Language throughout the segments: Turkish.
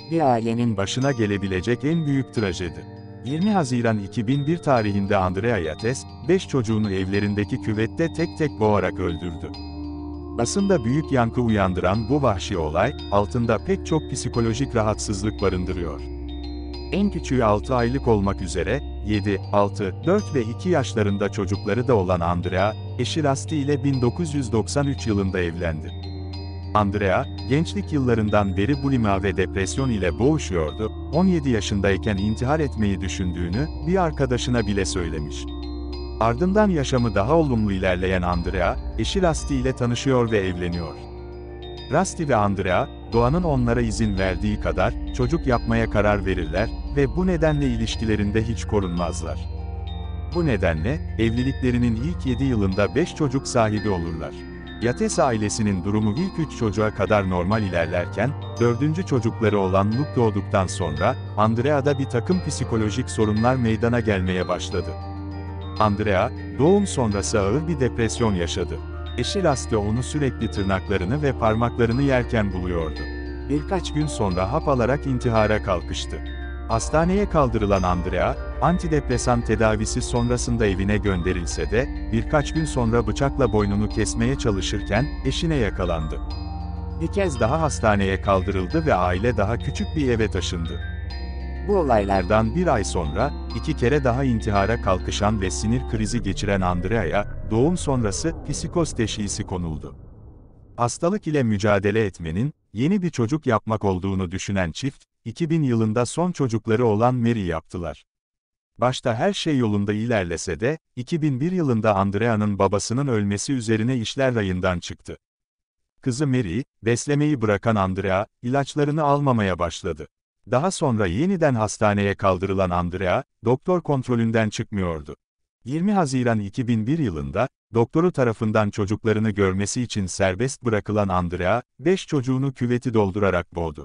Bir ailenin başına gelebilecek en büyük trajedi. 20 Haziran 2001 tarihinde Andrea Yates, 5 çocuğunu evlerindeki küvette tek tek boğarak öldürdü. Basında büyük yankı uyandıran bu vahşi olay, altında pek çok psikolojik rahatsızlık barındırıyor. En küçüğü 6 aylık olmak üzere, 7, 6, 4 ve 2 yaşlarında çocukları da olan Andrea, eşi Rusty ile 1993 yılında evlendi. Andrea, gençlik yıllarından beri bulimi ve depresyon ile boğuşuyordu, 17 yaşındayken intihar etmeyi düşündüğünü, bir arkadaşına bile söylemiş. Ardından yaşamı daha olumlu ilerleyen Andrea, eşi Rusty ile tanışıyor ve evleniyor. Rusty ve Andrea, doğanın onlara izin verdiği kadar, çocuk yapmaya karar verirler ve bu nedenle ilişkilerinde hiç korunmazlar. Bu nedenle, evliliklerinin ilk 7 yılında 5 çocuk sahibi olurlar. Yates ailesinin durumu ilk 3 çocuğa kadar normal ilerlerken, 4. çocukları olan Luke doğduktan sonra, Andrea'da bir takım psikolojik sorunlar meydana gelmeye başladı. Andrea, doğum sonrası ağır bir depresyon yaşadı. Eşi Rusty onu sürekli tırnaklarını ve parmaklarını yerken buluyordu. Birkaç gün sonra hap alarak intihara kalkıştı. Hastaneye kaldırılan Andrea, antidepresan tedavisi sonrasında evine gönderilse de, birkaç gün sonra bıçakla boynunu kesmeye çalışırken, eşine yakalandı. Bir kez daha hastaneye kaldırıldı ve aile daha küçük bir eve taşındı. Bu olaylardan bir ay sonra, 2 kere daha intihara kalkışan ve sinir krizi geçiren Andrea'ya, doğum sonrası psikoz teşhisi konuldu. Hastalık ile mücadele etmenin, yeni bir çocuk yapmak olduğunu düşünen çift, 2000 yılında son çocukları olan Mary yaptılar. Başta her şey yolunda ilerlese de, 2001 yılında Andrea'nın babasının ölmesi üzerine işler rayından çıktı. Kızı Mary, beslemeyi bırakan Andrea, ilaçlarını almamaya başladı. Daha sonra yeniden hastaneye kaldırılan Andrea, doktor kontrolünden çıkmıyordu. 20 Haziran 2001 yılında, doktoru tarafından çocuklarını görmesi için serbest bırakılan Andrea, 5 çocuğunu küveti doldurarak boğdu.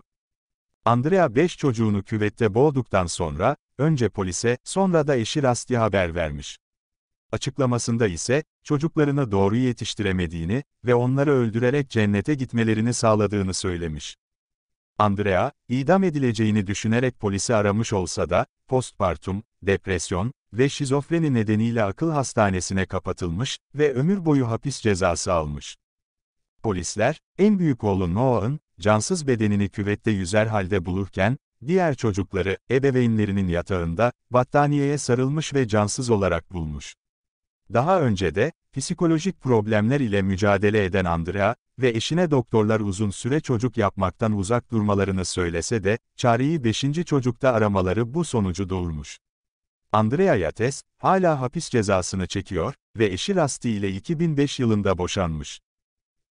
Andrea 5 çocuğunu küvette boğduktan sonra, önce polise, sonra da eşi Rusty'ye haber vermiş. Açıklamasında ise, çocuklarını doğru yetiştiremediğini ve onları öldürerek cennete gitmelerini sağladığını söylemiş. Andrea, idam edileceğini düşünerek polisi aramış olsa da, postpartum, depresyon ve şizofreni nedeniyle akıl hastanesine kapatılmış ve ömür boyu hapis cezası almış. Polisler, en büyük oğlu Noah'ın, cansız bedenini küvette yüzer halde bulurken, diğer çocukları, ebeveynlerinin yatağında, battaniyeye sarılmış ve cansız olarak bulmuş. Daha önce de, psikolojik problemler ile mücadele eden Andrea ve eşine doktorlar uzun süre çocuk yapmaktan uzak durmalarını söylese de, çareyi 5. çocukta aramaları bu sonucu doğurmuş. Andrea Yates, hala hapis cezasını çekiyor ve eşi Rusty ile 2005 yılında boşanmış.